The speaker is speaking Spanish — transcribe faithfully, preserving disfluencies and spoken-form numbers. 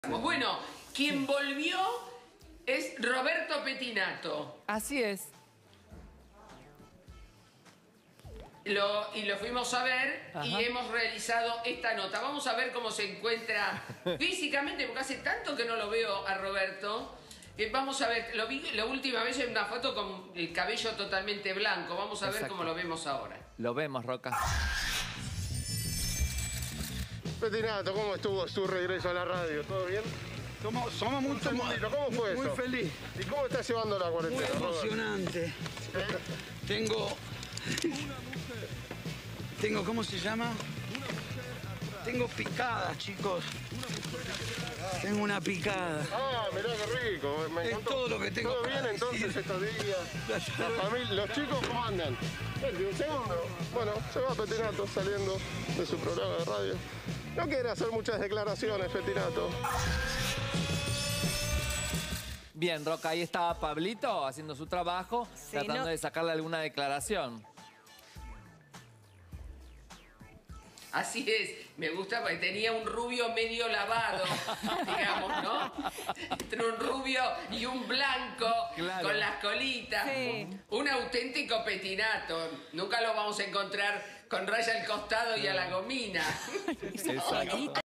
Bueno, quien volvió es Roberto Pettinato. Así es. Lo, y lo fuimos a ver. Ajá. Y hemos realizado esta nota. Vamos a ver cómo se encuentra físicamente, porque hace tanto que no lo veo a Roberto. Eh, vamos a ver, lo vi la última vez en una foto con el cabello totalmente blanco. Vamos a Exacto. ver cómo lo vemos ahora. Lo vemos, Roca. Pettinato, ¿cómo estuvo su regreso a la radio? ¿Todo bien? Somos, somos muy, ¿Cómo fue muy eso? Muy feliz. ¿Y cómo estás llevando la cuarentena? Muy emocionante. ¿Eh? Tengo... Tengo, ¿cómo se llama? Tengo picadas, chicos. Tengo una picada. Ah, mirá qué rico. Me es todo lo que tengo. ¿Todo bien entonces estos días? La familia, ¿los chicos cómo andan? Un segundo. Bueno, se va Pettinato saliendo de su programa de radio. No quiere hacer muchas declaraciones, Pettinato. Bien, Roca, ahí estaba Pablito haciendo su trabajo, sí, tratando no... de sacarle alguna declaración. Así es, me gusta porque tenía un rubio medio lavado, digamos, ¿no? Entre un rubio y un blanco, claro, con las colitas. Sí. Un auténtico Pettinato. Nunca lo vamos a encontrar con raya al costado y a la gomina. Exacto.